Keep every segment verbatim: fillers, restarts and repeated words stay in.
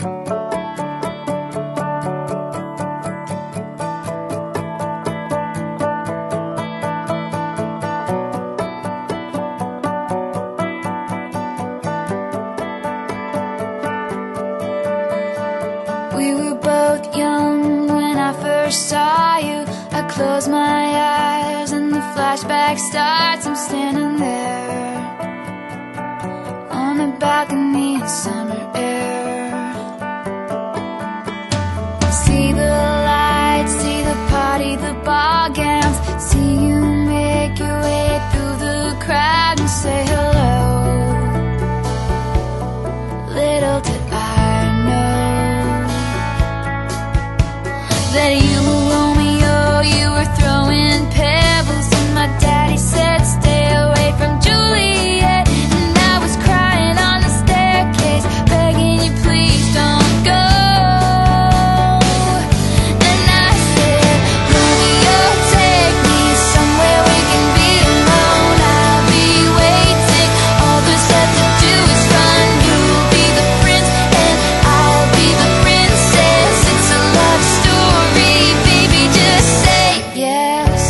We were both young when I first saw you. I close my eyes and the flashback starts. I'm standing there on a balcony in summer air. See the lights, see the party, the ball gowns. See you make your way through the crowd and say hello. Little did I know that you were Romeo, you were throwing pebbles, and my daddy said stay away from Juliet. And I was crying on the staircase, begging you please don't go. And I said, Romeo, take me somewhere we can be alone. I'll be waiting, all there's left to do is run. You'll be the prince and I'll be the princess. It's a love story, baby, just say yes.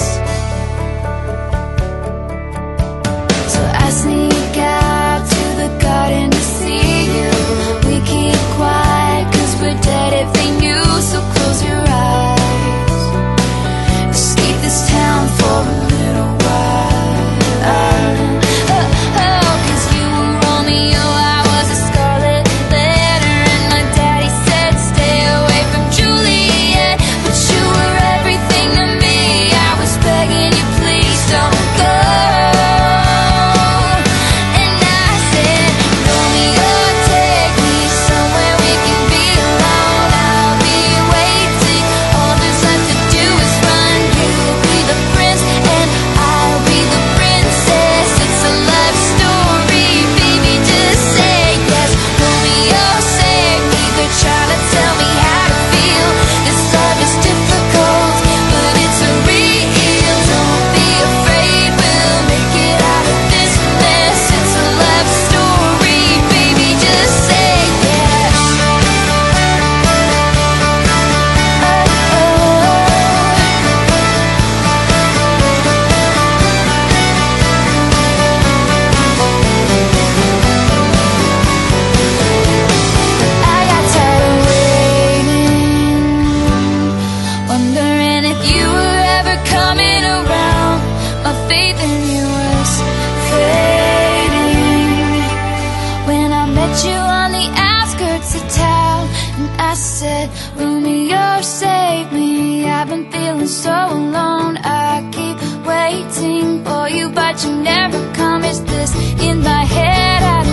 So I sneak out to the garden to see you. We keep quiet cause we're dead if they knew. So close your eyes, escape this town for a little while. Oh, oh, cause you were Romeo, I was a scarlet letter, and my daddy said stay away from Juliet. But you were everything to me, I was begging you please don't go. And I said, Romeo, take me somewhere we can be alone. I'll be waiting, all there's left to do is run. You'll be the prince and I'll be the princess. It's a love story, baby, just say yes. Romeo, save me, they're trying to tell me how to feel. This love is difficult, but it's a real. Don't be afraid, we'll make it out of this mess. It's a love story, baby, just say yes. I got tired of waiting, wondering if you were ever coming around. My faith in you was fading when I met you on the outskirts of town. And I said, Romeo, save me, I've been feeling so alone. I keep waiting for you, but you never come. Is this in my head? I don't